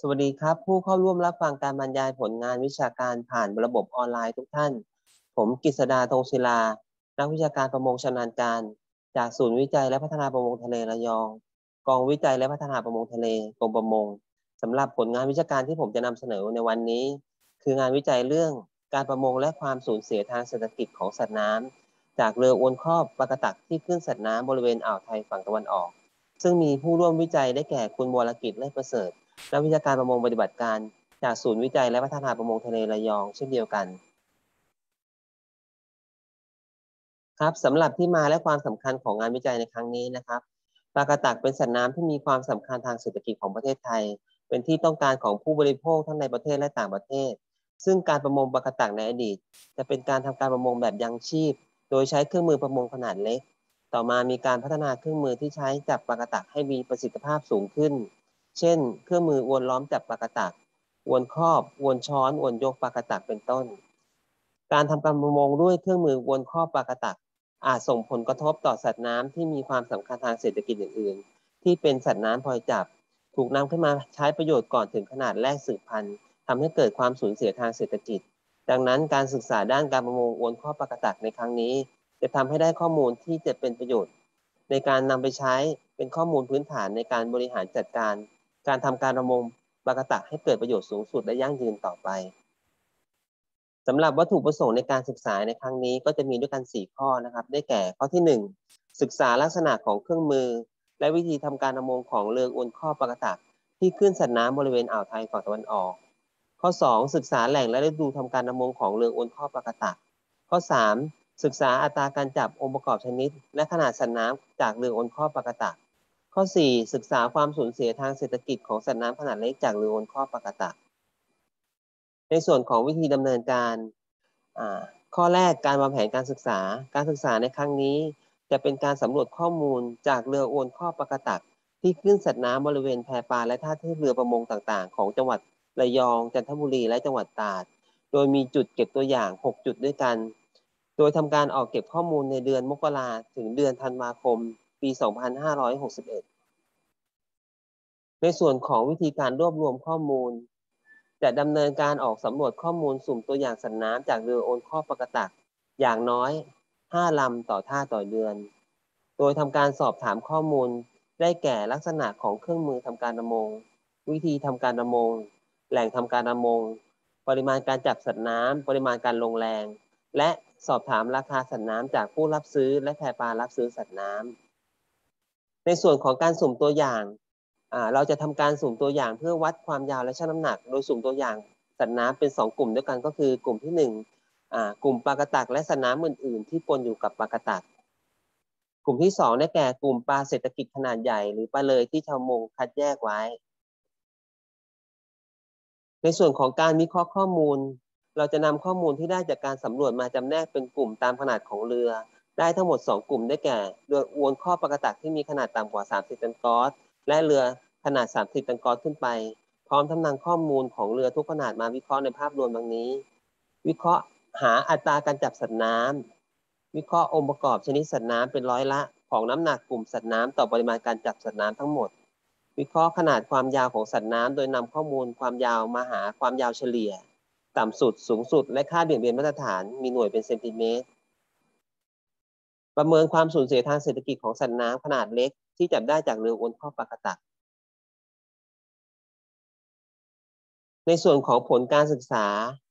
สวัสดีครับผู้เข้าร่วมรับฟังการบรรยายผลงานวิชาการผ่านระบบออนไลน์ทุกท่านผมกฤษดาธงศิลานักวิชาการประมงชำนาญการจากศูนย์วิจัยและพัฒนาประมงทะเลระยองกองวิจัยและพัฒนาประมงทะเลกรมประมงสำหรับผลงานวิชาการที่ผมจะนำเสนอในวันนี้คืองานวิจัยเรื่องการประมงและความสูญเสียทางเศรษฐกิจของสัตว์น้ำจากเรืออวนครอบปลากระตักที่ขึ้นสัตว์น้ำบริเวณอ่าวไทยฝั่งตะวันออกซึ่งมีผู้ร่วมวิจัยได้แก่คุณวรกิจเลิศประเสริฐนักวิชาการประมงปฏิบัติการจากศูนย์วิจัยและพัฒนาประมงทะเลระยองเช่นเดียวกันครับสำหรับที่มาและความสำคัญของงานวิจัยในครั้งนี้นะครับปลากระตักเป็นสัตว์น้ำที่มีความสำคัญทางเศรษฐกิจของประเทศไทยเป็นที่ต้องการของผู้บริโภคทั้งในประเทศและต่างประเทศซึ่งการประมงปลากระตักในอดีตจะเป็นการทำการประมงแบบยังชีพโดยใช้เครื่องมือประมงขนาดเล็กต่อมามีการพัฒนาเครื่องมือที่ใช้จับปลากระตักให้มีประสิทธิภาพสูงขึ้นเช่นเครื่องมืออวนล้อมจับปลากระตักอวนครอบอวนช้อนอวนยกปลากระตักเป็นต้นการทำการประมงด้วยเครื่องมืออวนครอบปลากระตักอาจส่งผลกระทบต่อสัตว์น้ำที่มีความสำคัญทางเศรษฐกิจอื่นๆที่เป็นสัตว์น้ำพลอยจับถูกนำขึ้นมาใช้ประโยชน์ก่อนถึงขนาดแรกสืบพันธุ์ทำให้เกิดความสูญเสียทางเศรษฐกิจดังนั้นการศึกษาด้านการประมงอวนครอบปลากระตักในครั้งนี้จะทำให้ได้ข้อมูลที่จะเป็นประโยชน์ในการนำไปใช้เป็นข้อมูลพื้นฐานในการบริหารจัดการการทำการประมงปลากระตักให้เกิดประโยชน์สูงสุดและยั่งยืนต่อไปสำหรับวัตถุประสงค์ในการศึกษาในครั้งนี้ก็จะมีด้วยกัน4ข้อนะครับได้แก่ข้อที่1ศึกษาลักษณะของเครื่องมือและวิธีทำการประมงของเรืออวนครอบปลากระตักที่ขึ้นสัตว์น้ำบริเวณอ่าวไทยฝั่งตะวันออกข้อ2ศึกษาแหล่งและฤดูทำการประมงของเรืออวนครอบปลากระตักข้อ3ศึกษาอัตราการจับองค์ประกอบชนิดและขนาดสัตว์น้ำจากเรืออวนครอบปลากระตักข้อ4ศึกษาความสูญเสียทางเศรษฐกิจของสัตว์น้ำขนาดเล็กจากเรืออวนครอบปลากระตักในส่วนของวิธีดำเนินการข้อแรกการวางแผนการศึกษาการศึกษาในครั้งนี้จะเป็นการสำรวจข้อมูลจากเรืออวนครอบปลากระตักที่ขึ้นสัตว์น้ำบริเวณแพปลาและท่าเทียบเรือประมงต่างๆของจังหวัดระยองจันทบุรีและจังหวัดตราดโดยมีจุดเก็บตัวอย่าง6จุดด้วยกันโดยทำการออกเก็บข้อมูลในเดือนมกราถึงเดือนธันวาคมปี2561ในส่วนของวิธีการรวบรวมข้อมูลจะดำเนินการออกสำรวจข้อมูลสุ่มตัวอย่างสัตว์น้ำจากเรือโอนครอบปลากระตักอย่างน้อย5ลำต่อท่าต่อเดือนโดยทำการสอบถามข้อมูลได้แก่ลักษณะของเครื่องมือทำการประมงวิธีทำการประมงแหล่งทำการประมงปริมาณการจับสัตว์น้ำปริมาณการลงแรงและสอบถามราคาสัตว์น้ำจากผู้รับซื้อและแพปลารับซื้อสัตว์น้ำในส่วนของการสุ่มตัวอย่างเราจะทำการสุ่มตัวอย่างเพื่อวัดความยาวและชั่งน้ำหนักโดยสุ่มตัวอย่างสัตว์น้ำเป็น2กลุ่มด้วยกันก็คือกลุ่มที่1กลุ่มปลากระตักและสัตว์น้ำอื่นๆที่ปนอยู่กับปลากระตักกลุ่มที่2ได้แก่กลุ่มปลาเศรษฐกิจขนาดใหญ่หรือปลาเลยที่ชาวประมงคัดแยกไว้ในส่วนของการวิเคราะห์ข้อมูลเราจะนำข้อมูลที่ได้จากการสำรวจมาจำแนกเป็นกลุ่มตามขนาดของเรือได้ทั้งหมด2กลุ่มได้แก่เรืออวนครอบปลากระตักที่มีขนาดต่ำกว่า30ตันกอสและเรือขนาด30ตันกอสขึ้นไปพร้อมทำนำข้อมูลของเรือทุกขนาดมาวิเคราะห์ในภาพรวมดังนี้วิเคราะห์หาอัตราการจับสัตว์น้ำวิเคราะห์องค์ประกอบชนิดสัตว์น้ำเป็นร้อยละของน้ำหนักกลุ่มสัตว์น้ำต่อปริมาณการจับสัตว์น้ำทั้งหมดวิเคราะห์ขนาดความยาวของสัตว์น้ำโดยนำข้อมูลความยาวมาหาความยาวเฉลี่ยต่ำสุดสูงสุดและค่าเบี่ยงเบนมาตรฐานมีหน่วยเป็นเซนติเมตรประเมินความสูญเสียทางเศรษฐกิจของสัตว์น้ำขนาดเล็กที่จับได้จากเรืออวนครอบปลากระตักในส่วนของผลการศึกษา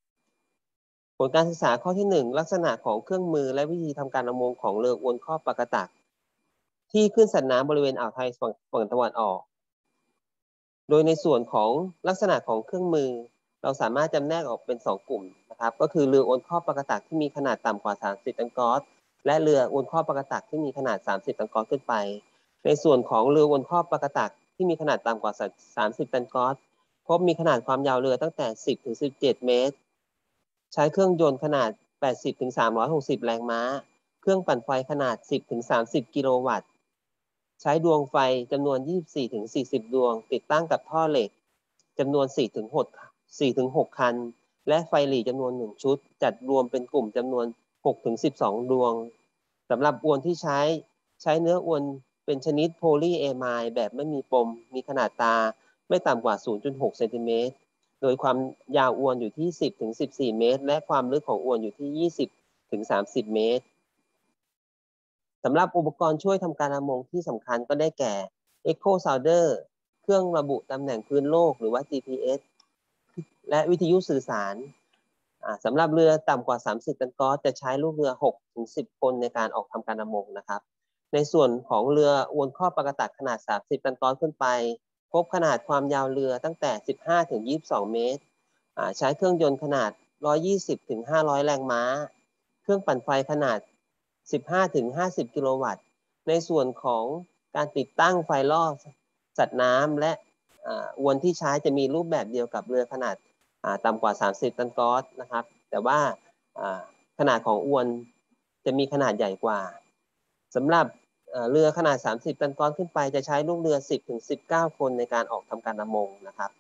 ข้อที่1ลักษณะของเครื่องมือและวิธีทำการประมงของเรืออวนครอบปลากระตักที่ขึ้นสัตว์น้ำบริเวณอ่าวไทยฝั่งตะวันออกโดยในส่วนของลักษณะของเครื่องมือเราสามารถจำแนกออกเป็น2กลุ่มนะครับก็คือเรืออวนครอบปลากระตักที่มีขนาดต่ำกว่า30ตันกอสและเรืออวนครอบปลากระตักที่มีขนาด30ตันกอสขึ้นไปในส่วนของเรืออวนครอบปลากระตักที่มีขนาดต่ำกว่า30ตันกอสพบมีขนาดความยาวเรือตั้งแต่10ถึง17เมตรใช้เครื่องยนต์ขนาด80ถึง360แรงม้าเครื่องปั่นไฟขนาด10ถึง30กิโลวัตต์ใช้ดวงไฟจำนวน24ถึง40ดวงติดตั้งกับท่อเหล็กจำนวน4ถึง6คันและไฟหรี่จำนวน1ชุดจัดรวมเป็นกลุ่มจำนวน6ถึง12ดวงสำหรับอวนที่ใช้เนื้ออวนเป็นชนิดโพลีเอไมด์แบบไม่มีปมมีขนาดตาไม่ต่ำกว่า 0.6 เซนติเมตรโดยความยาวอวนอยู่ที่ 10 ถึง 14 เมตรและความลึกของอวนอยู่ที่ 20 ถึง 30 เมตรสำหรับอุปกรณ์ช่วยทำการประมงที่สำคัญก็ได้แก่ Echo Sounder เครื่องระบุตำแหน่งพื้นโลกหรือว่า GPS และวิทยุสื่อสารสำหรับเรือต่ำกว่า 30 ตันกอสจะใช้ลูกเรือ 6-10 คนในการออกทำการประมงนะครับในส่วนของเรืออวนครอบปากกระตักขนาด 30 ตันกอสขึ้นไปพบขนาดความยาวเรือตั้งแต่ 15-22 เมตรใช้เครื่องยนต์ขนาด 120-500 แรงม้าเครื่องปั่นไฟขนาด 15-50 กิโลวัตต์ในส่วนของการติดตั้งไฟล่อสัตว์น้ำและอวนที่ใช้จะมีรูปแบบเดียวกับเรือขนาดต่ำกว่า 30 ตันกอสนะครับแต่ว่าขนาดของอวนจะมีขนาดใหญ่กว่าสำหรับเรือขนาด 30 ตันกอสขึ้นไปจะใช้ลูกเรือ 10-19 คนในการออกทำการประมงนะครับ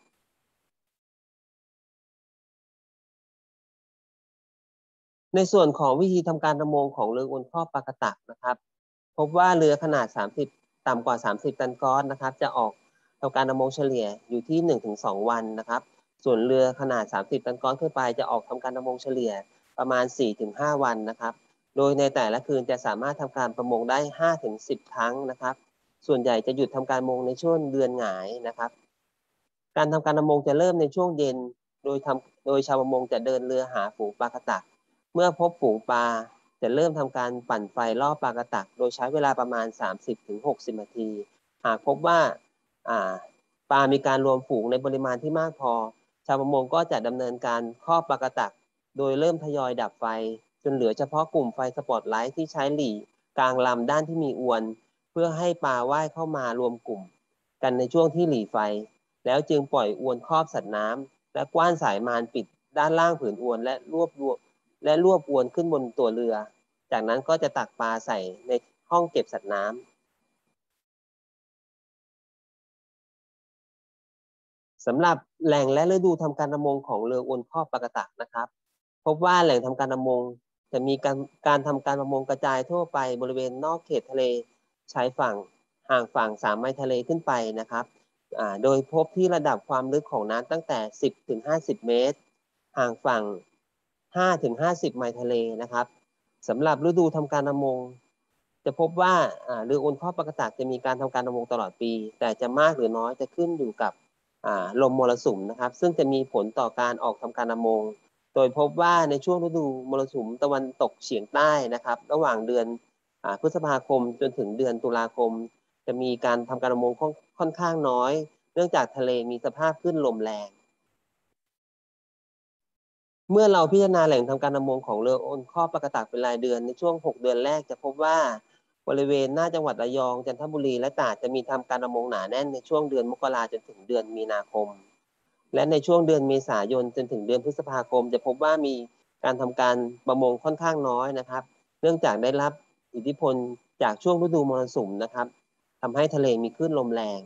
ในส่วนของวิธีทำการประมงของเรืออวนครอบปากกระตักนะครับพบว่าเรือขนาด 30 ต่ำกว่า 30 ตันกอสนะครับจะออกทำการประมงเฉลี่ยอยู่ที่ 1-2 วันนะครับส่วนเรือขนาด 30 ตันกอสขึ้นไปจะออกทำการประมงเฉลี่ยประมาณ 4-5 วันนะครับโดยในแต่ละคืนจะสามารถทำการประมงได้ 5-10 ครั้งนะครับส่วนใหญ่จะหยุดทำการประมงในช่วงเดือนหงายนะครับการทำการประมงจะเริ่มในช่วงเย็นโดยชาวประมงจะเดินเรือหาฝูงปลากระตักเมื่อพบฝูงปลาจะเริ่มทำการปั่นไฟล่อปลากระตักโดยใช้เวลาประมาณ 30-60 นาทีหากพบว่าปลามีการรวมฝูงในปริมาณที่มากพอชาวประมงก็จะดำเนินการครอบปลากระตักโดยเริ่มทยอยดับไฟจนเหลือเฉพาะกลุ่มไฟสปอตไลท์ที่ใช้หลีกลางลำด้านที่มีอวนเพื่อให้ปลาว่ายเข้ามารวมกลุ่มกันในช่วงที่หลีไฟแล้วจึงปล่อยอวนครอบสัตว์น้ำและกว้านสายมานปิดด้านล่างผืนอวนและรวบอวนขึ้นบนตัวเรือจากนั้นก็จะตักปลาใส่ในห้องเก็บสัตว์น้ำสำหรับแหล่งและฤดูทำการประมงของเรืออวนครอบปากกระตักนะครับพบว่าแหล่งทำการประมงจะมีการทำการประมงกระจายทั่วไปบริเวณนอกเขตทะเลชายฝั่งห่างฝั่ง3 ไมล์ทะเลขึ้นไปนะครับโดยพบที่ระดับความลึกของน้ำตั้งแต่ 10-50 เมตรห่างฝั่ง 5-50 ไมล์ทะเลนะครับสำหรับฤดูทำการประมงจะพบว่าเรืออวนครอบปากกระตักจะมีการทำการประมงตลอดปีแต่จะมากหรือน้อยจะขึ้นอยู่กับลมมรสุมนะครับซึ่งจะมีผลต่อการออกทำการประมงโดยพบว่าในช่วงฤดูมรสุมตะวันตกเฉียงใต้นะครับระหว่างเดือนพฤษภาคมจนถึงเดือนตุลาคมจะมีการทำการประมงค่อนข้างน้อยเนื่องจากทะเลมีสภาพคลื่นลมแรงเมื่อเราพิจารณาแหล่งทำการประมงของเรืออวนครอบปากกระตักเป็นรายเดือนในช่วง6 เดือนแรกจะพบว่าบริเวณหน้าจังหวัดระยองจันทบุรีและตราดจะมีทำการประมงหนาแน่นในช่วงเดือนมกราจนถึงเดือนมีนาคมและในช่วงเดือนเมษายนจนถึงเดือนพฤษภาคมจะพบว่ามีการทำการประมงค่อนข้างน้อยนะครับเนื่องจากได้รับอิทธิพลจากช่วงฤดูมรสุมนะครับทำให้ทะเลมีคลื่นลมแรง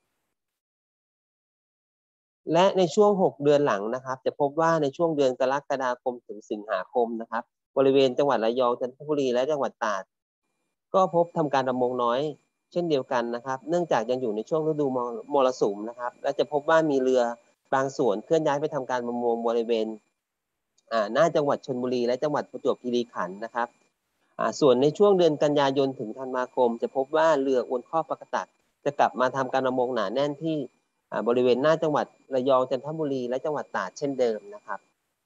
และในช่วง6 เดือนหลังนะครับจะพบว่าในช่วงเดือนกรกฎาคมถึงสิงหาคมนะครับบริเวณจังหวัดระยองจันทบุรีและจังหวัดตราดก็พบทำการประมงน้อยเช่นเดียวกันนะครับเนื่องจากยังอยู่ในช่วงฤดูมรสุมนะครับและจะพบว่ามีเรือบางส่วนเคลื่อนย้ายไปทำการประมงบริเวณหน้าจังหวัดชลบุรีและจังหวัดประจวบคีรีขันธ์นะครับส่วนในช่วงเดือนกันยายนถึงธันวาคมจะพบว่าเรืออวนครอบปากกระตักจะกลับมาทำการประมงหนาแน่นที่บริเวณหน้าจังหวัดระยองจันทบุรีและจังหวัดตราดเช่นเดิมนะครับ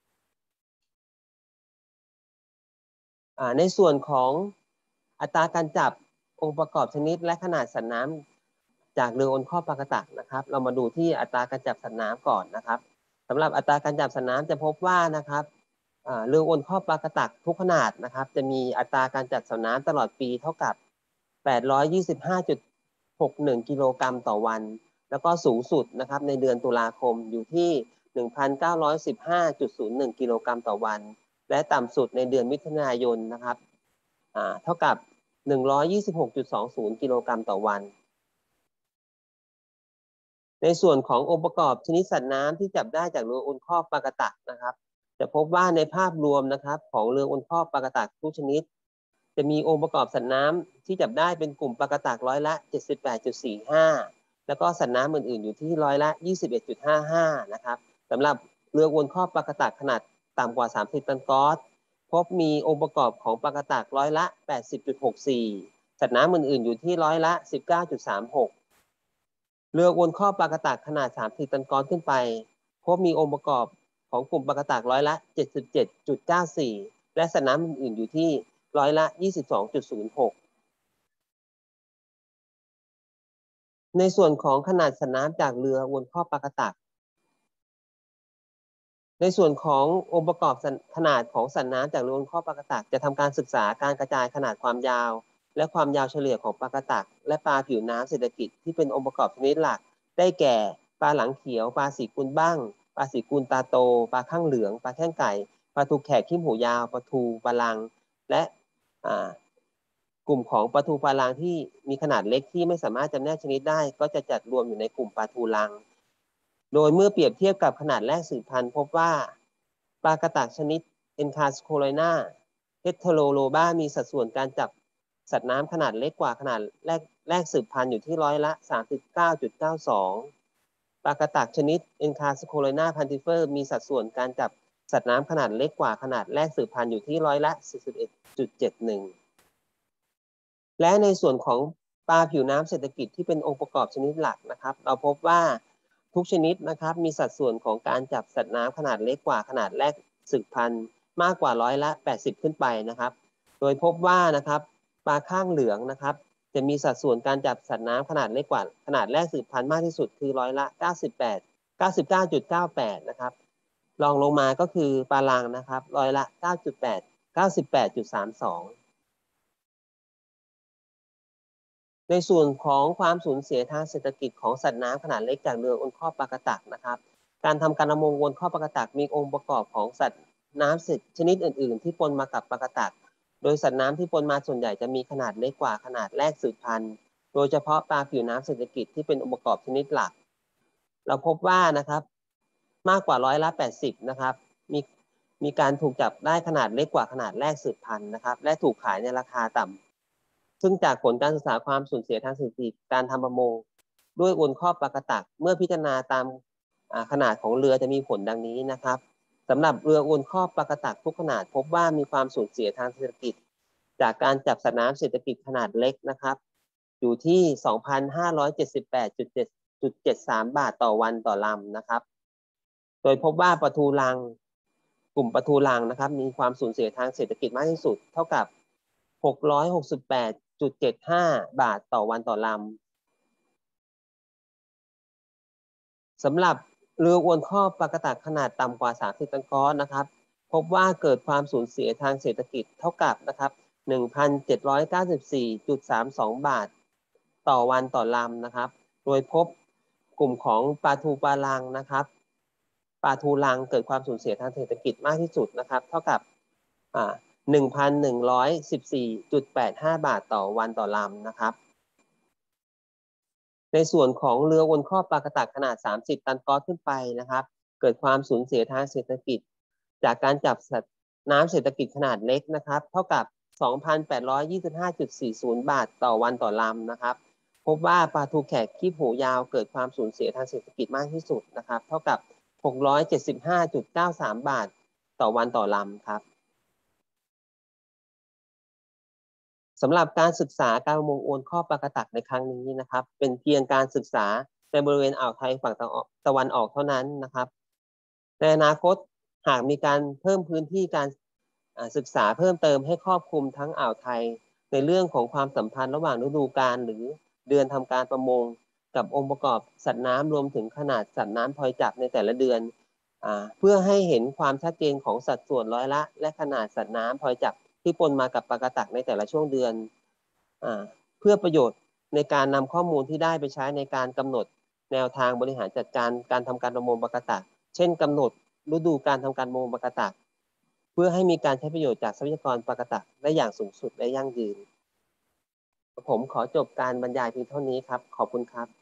ในส่วนของอัตราการจับองค์ประกอบชนิดและขนาดสัตว์น้ำจากเรืออวนครอบปากกระตักนะครับเรามาดูที่อัตราการจับสัตว์น้ำก่อนนะครับสำหรับอัตราการจับสัตว์น้ำจะพบว่านะครับเรืออวนครอบปลากระตักทุกขนาดนะครับจะมีอัตราการจับสัตว์น้ำตลอดปีเท่ากับ 825.61 กิโลกรัมต่อวันแล้วก็สูงสุดนะครับในเดือนตุลาคมอยู่ที่ 1,915.01 กิโลกรัมต่อวันและต่ำสุดในเดือนมิถุนายนนะครับเท่ากับ 126.20 กิโลกรัมต่อวันในส่วนขององค์ประกอบชนิดสัตว์น้ำที่จับได้จากเรืออวนครอบปลากระตักนะครับจะพบว่าในภาพรวมนะครับของเรืออวนครอบปลากระตักทุกชนิดจะมีองค์ประกอบสัตว์น้ำที่จับได้เป็นกลุ่มปลากระตักร้อยละ 78.45 แล้วก็สัตว์น้ำอื่นๆอยู่ที่ร้อยละ 21.55 นะครับสำหรับเรือวนครอบปลากระตักขนาดต่ำกว่า 30 ตันกอสพบมีองค์ประกอบของปลากระตักร้อยละ 80.64 สัตว์น้ำอื่นๆอยู่ที่ร้อยละ 19.36 เรือวนครอบปลากระตักขนาด 30 ตันกอสขึ้นไปพบมีองค์ประกอบของกลุ่มปลากระตักร้อยละ 77.94 และสัตว์น้ำอื่นๆอยู่ที่ร้อยละ 22.06 ในส่วนของขนาดสัตว์น้ำจากเรือวนครอบปลากระตักในส่วนขององค์ประกอบขนาดของสัตว์น้ำจากเรือวนครอบปลากระตักจะทำการศึกษาการกระจายขนาดความยาวและความยาวเฉลี่ยของปลากระตักและปลาผิวน้ำเศรษฐกิจที่เป็นองค์ประกอบชนิดหลักได้แก่ปลาหลังเขียวปลาสีกุลบ้างปลาสีกุลตาโตปลาข้างเหลืองปลาแข้งไก่ปลาทูแขกขี้หูยาวปลาทูปลาลังและกลุ่มของปลาทูปลาลังที่มีขนาดเล็กที่ไม่สามารถจำแนกชนิดได้ก็จะจัดรวมอยู่ในกลุ่มปลาทูลังโดยเมื่อเปรียบเทียบกับขนาดแรกสืบพันธุ์พบว่าปลากระตักชนิด Encaroscolina heteroloba มีสัดส่วนการจับสัตว์น้ำขนาดเล็กกว่าขนาดแรกสืบพันธุ์อยู่ที่ร้อยละ 39.92 ปลากระตักชนิด Encaroscolina puntifer มีสัดส่วนการจับสัตว์น้ำขนาดเล็กกว่าขนาดแรกสืบพันธุ์อยู่ที่ร้อยละ 41.71 และในส่วนของปลาผิวน้ำเศรษฐกิจที่เป็นองค์ประกอบชนิดหลักนะครับเราพบว่าทุกชนิดนะครับมีสัดส่วนของการจับสัตว์น้ำขนาดเล็กกว่าขนาดแรกสืบพันธุ์มากกว่าร้อยละ 80 ขึ้นไปนะครับโดยพบว่านะครับปลาข้างเหลืองนะครับจะมีสัดส่วนการจับสัตว์น้ำขนาดเล็กกว่าขนาดแรกสืบพันธุ์มากที่สุดคือร้อยละ 99.98 นะครับรองลงมาก็คือปลาลังนะครับร้อยละ 98.32ในส่วนของความสูญเสียทางเศรษฐกิจของสัตว์น้ำขนาดเล็กจากเรือวนครอบปลากระตักนะครับการทำการประมงวนครอบปลากระตักมีองค์ประกอบของสัตว์น้ำชนิดอื่นๆที่ปนมากับปลากระตักโดยสัตว์น้ำที่ปนมาส่วนใหญ่จะมีขนาดเล็กกว่าขนาดแรกสืบพันธุ์โดยเฉพาะปลาผิวน้ำเศรษฐกิจที่เป็นองค์ประกอบชนิดหลักเราพบว่านะครับมากกว่าร้อยละ 80 นะครับมีการถูกจับได้ขนาดเล็กกว่าขนาดแรกสืบพันธุ์นะครับและถูกขายในราคาต่ำซึ่งจากผลการศึกษาความสูญเสียทางเศรษฐกิจการทำประมงด้วยวนครอบปลากระตักเมื่อพิจารณาตามขนาดของเรือจะมีผลดังนี้นะครับสำหรับเรือวนครอบปลากระตักทุกขนาดพบว่ามีความสูญเสียทางเศรษฐกิจจากการจับสัตว์น้ำเศรษฐกิจขนาดเล็กนะครับอยู่ที่ 2,578.73 บาทต่อวันต่อลำนะครับโดยพบว่าปลาทูลังกลุ่มปลาทูลังนะครับมีความสูญเสียทางเศรษฐกิจมากที่สุดเท่ากับ 668.75 บาทต่อวันต่อลำสำหรับเรืออวนครอบปลากระตักขนาดต่ำกว่า 30 ตันกอสนะครับพบว่าเกิดความสูญเสียทางเศรษฐกิจเท่ากับนะครับ 1,794.32 บาทต่อวันต่อลำนะครับโดยพบกลุ่มของปลาทูปลาลังนะครับปลาทูลังเกิดความสูญเสียทางเศรษฐกิจมากที่สุดนะครับเท่ากับ1,114.85 บาทต่อวันต่อลำนะครับในส่วนของเรือวนครอบปลากระตักขนาด 30 ตันกอสขึ้นไปนะครับเกิดความสูญเสียทางเศรษฐกิจจากการจับสัตว์น้ำเศรษฐกิจขนาดเล็กนะครับเท่ากับ 2,825.40 บาทต่อวันต่อลำนะครับพบว่าปลาทูแขกขี้หูยาวเกิดความสูญเสียทางเศรษฐกิจมากที่สุดนะครับเท่ากับ 675.93 บาทต่อวันต่อลำครับสำหรับการศึกษาการประมงอวนครอบปลากระตักในครั้งนี้นะครับเป็นเพียงการศึกษาในบริเวณอ่าวไทยฝั่งตะวันออกเท่านั้นนะครับในอนาคตหากมีการเพิ่มพื้นที่การศึกษาเพิ่มเติมให้ครอบคลุมทั้งอ่าวไทยในเรื่องของความสัมพันธ์ระหว่างฤดูกาลหรือเดือนทำการประมงกับองค์ประกอบสัตว์น้ำรวมถึงขนาดสัตว์น้ำพลอยจับในแต่ละเดือนเพื่อให้เห็นความชัดเจนของสัดส่วนร้อยละและขนาดสัตว์น้ำพลอยจับที่ปนมากับปลากระตักในแต่ละช่วงเดือนเพื่อประโยชน์ในการนำข้อมูลที่ได้ไปใช้ในการกำหนดแนวทางบริหารจัดการการทำการประมงปลากระตักเช่นกำหนดฤดูการทำการประมงปลากระตักเพื่อให้มีการใช้ประโยชน์จากทรัพยากรปลากระตักได้อย่างสูงสุดและยั่งยืนผมขอจบการบรรยายเพียงเท่านี้ครับขอบคุณครับ